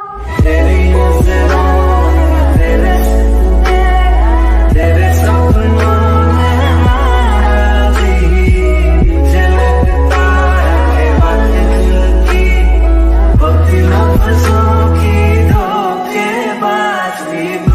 तेरी नजरों में तेरे सपनों में नाराज़ी, मुझे लगता है बात दिल की होती लफ्ज़ों की धोखेबाज़ी।